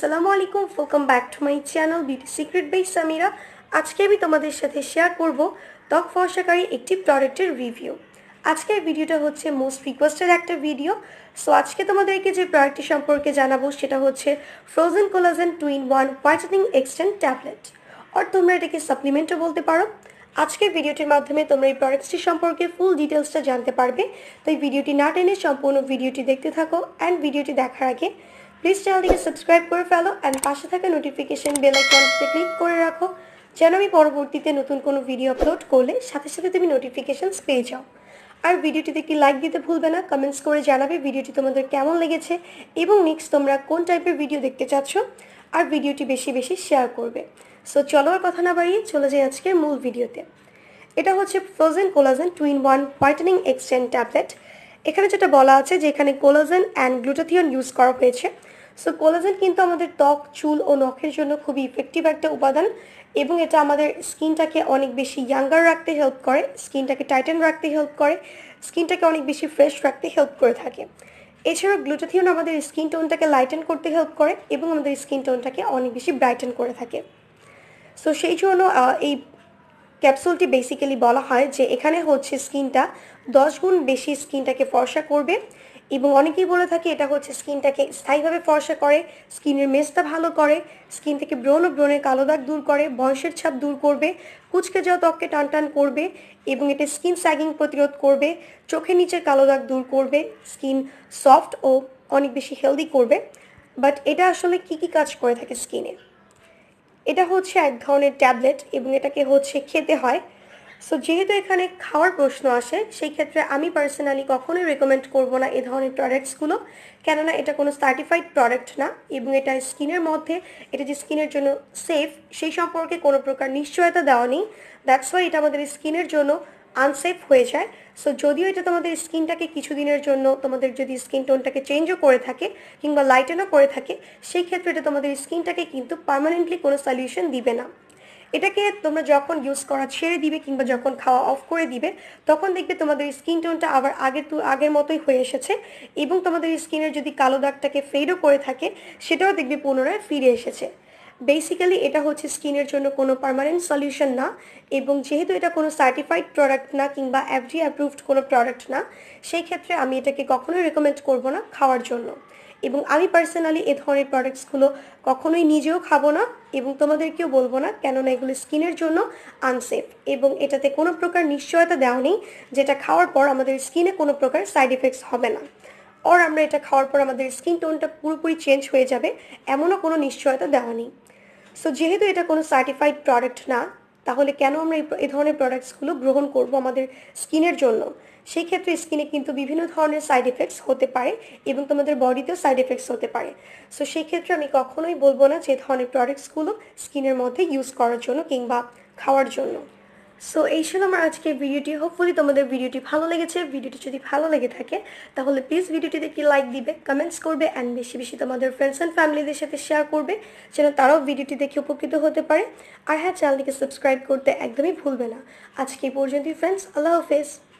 আসসালামু আলাইকুম, welcome back to my channel beauty secret by Samira. আজকে আমি তোমাদের সাথে শেয়ার করব ত্বক ফর্সাকারী একটি প্রোডাক্টের রিভিউ। আজকের ভিডিওটা হচ্ছে মোস্ট রিকোয়েস্টেড একটা ভিডিও। সো আজকে তোমাদেরকে যে প্রোডাক্টটি সম্পর্কে জানাবো সেটা হচ্ছে frozen collagen 2-in-1 whitening extend tablet, আর তোমরা এটাকে সাপ্লিমেন্টও বলতে পারো। আজকের ভিডিওটির মাধ্যমে তোমরা এই প্রোডাক্টটি সম্পর্কে ফুল ডিটেলসটা জানতে পারবে। তো এই ভিডিওটি না টেনে সম্পূর্ণ ভিডিওটি দেখতে থাকো। অ্যান্ড ভিডিওটি দেখার আগে প্লিজ চ্যানেলটিকে সাবস্ক্রাইব করে ফেলো অ্যান্ড পাশে থাকা নোটিফিকেশন বেল আইকনটিতে ক্লিক করে রাখো, যেন আমি পরবর্তীতে নতুন কোনো ভিডিও আপলোড করলে সাথে সাথে তুমি নোটিফিকেশনস পেয়ে যাও। আর ভিডিওটিতে একটি লাইক দিতে ভুলবে না, কমেন্টস করে জানাবে ভিডিওটি তোমাদের কেমন লেগেছে এবং নেক্সট তোমরা কোন টাইপের ভিডিও দেখতে চাচ্ছ, আর ভিডিওটি বেশি বেশি শেয়ার করবে। সো চলো আর কথা না বাড়িয়ে চলে যাই আজকের মূল ভিডিওতে। এটা হচ্ছে frozen collagen 2-in-1 whitening extend tablet. এখানে যেটা বলা আছে যে এখানে কোলাজেন অ্যান্ড গ্লুটাথিয়ন ইউজ করা হয়েছে। সো কোলাজেন কিন্তু আমাদের ত্বক, চুল ও নখের জন্য খুবই ইফেক্টিভ একটা উপাদান, এবং এটা আমাদের স্কিনটাকে অনেক বেশি ইয়াঙ্গার রাখতে হেল্প করে, স্কিনটাকে টাইটেন রাখতে হেল্প করে, স্কিনটাকে অনেক বেশি ফ্রেশ রাখতে হেল্প করে থাকে। এছাড়াও গ্লুটাথিয়ন আমাদের স্কিন টোনটাকে লাইটেন করতে হেল্প করে এবং আমাদের স্কিন টোনটাকে অনেক বেশি ব্রাইটেন করে থাকে। সো সেই জন্য এই ক্যাপসুলটি বেসিক্যালি বলা হয় যে এখানে হচ্ছে স্কিনটা 10 গুণ বেশি স্কিনটাকে ফর্সা করবে, এবং অনেকেই বলে থাকে এটা হচ্ছে স্কিনটাকে স্থায়ীভাবে ফর্সা করে, স্কিনের মেজটা ভালো করে, স্কিন থেকে ব্রণ ও ব্রণের কালো দাগ দূর করে, বয়সের ছাপ দূর করবে, কুচকে যাওয়া ত্বককে টান টান করবে, এবং এটা স্কিন স্যাগিং প্রতিরোধ করবে, চোখের নিচের কালো দাগ দূর করবে, স্কিন সফট ও অনেক বেশি হেলদি করবে। বাট এটা আসলে কি কি কাজ করে থাকে স্কিনে? এটা হচ্ছে এক ধরনের ট্যাবলেট এবং এটাকে হচ্ছে খেতে হয়। সো যেহেতু এখানে খাওয়ার প্রশ্ন আসে, সেই ক্ষেত্রে আমি পার্সোনালি কখনোই রেকমেন্ড করব না এই ধরনের প্রোডাক্টসগুলো, কেননা এটা কোনো সার্টিফাইড প্রোডাক্ট না, এবং এটা স্কিনের মধ্যে এটা যে স্কিনের জন্য সেফ সেই সম্পর্কে কোনো প্রকার নিশ্চয়তা দেওয়া নেই। দ্যাটস ওয়াই এটা আমাদের স্কিনের জন্য আনসেফ হয়ে যায়। সো যদিও এটা তোমাদের স্কিনটাকে কিছুদিনের জন্য, তোমাদের যদি স্কিন টোনটাকে চেঞ্জও করে থাকে কিংবা লাইটেনও করে থাকে, সেই ক্ষেত্রে এটা তোমাদের স্কিনটাকে কিন্তু পার্মানেন্টলি কোনো সলিউশন দিবে না। এটাকে তোমরা যখন ইউজ করা ছেড়ে দিবে কিংবা যখন খাওয়া অফ করে দিবে, তখন দেখবে তোমাদের স্কিন টোনটা আবার আগের মতোই হয়ে এসেছে, এবং তোমাদের স্কিনের যদি কালো দাগটাকে ফেডও করে থাকে সেটাও দেখবে পুনরায় ফিরে এসেছে। বেসিক্যালি এটা হচ্ছে স্কিনের জন্য কোনো পার্মানেন্ট সলিউশন না, এবং যেহেতু এটা কোনো সার্টিফাইড প্রোডাক্ট না কিংবা এফডি অ্যাপ্রুভড কোনো প্রোডাক্ট না, সেই ক্ষেত্রে আমি এটাকে কখনোই রেকমেন্ড করব না খাওয়ার জন্য। এবং আমি পার্সোনালি এ ধরনের প্রোডাক্টসগুলো কখনোই নিজেও খাবো না এবং তোমাদেরকেও বলবো না, কেননা এগুলো স্কিনের জন্য আনসেফ, এবং এটাতে কোনো প্রকার নিশ্চয়তা দেওয়া নেই যেটা খাওয়ার পর আমাদের স্কিনে কোনো প্রকার সাইড এফেক্টস হবে না, আর আমরা এটা খাওয়ার পর আমাদের স্কিন টোনটা পুরোপুরি চেঞ্জ হয়ে যাবে, এমনও কোনো নিশ্চয়তা দেওয়া নেই। সো যেহেতু এটা কোনো সার্টিফাইড প্রোডাক্ট না, তাহলে কেন আমরা এই ধরনের প্রোডাক্টসগুলো গ্রহণ করব আমাদের স্কিনের জন্য? সেই ক্ষেত্রে স্কিনে কিন্তু বিভিন্ন ধরনের সাইড এফেক্টস হতে পারে এবং তোমাদের বডিতেও সাইড এফেক্টস হতে পারে। সো সেই ক্ষেত্রে আমি কখনোই বলবো না যে ধরনের প্রোডাক্টসগুলো স্কিনের মধ্যে ইউজ করার জন্য কিংবা খাওয়ার জন্য। সো এই ছিল আমার আজকের ভিডিওটি। হোপফুলি তোমাদের ভিডিওটি ভালো লেগেছে। ভিডিওটি যদি ভালো লেগে থাকে তাহলে প্লিজ ভিডিওটিতে একটি লাইক দিবে, কমেন্টস করবে, অ্যান্ড বেশি বেশি তোমাদের ফ্রেন্ডস অ্যান্ড ফ্যামিলিদের সাথে শেয়ার করবে, যেন তারাও ভিডিওটি দেখে উপকৃত হতে পারে। আর হ্যাঁ, চ্যানেলটিকে সাবস্ক্রাইব করতে একদমই ভুলবে না। আজকে এই পর্যন্তই ফ্রেন্ডস, আল্লাহ হাফেজ।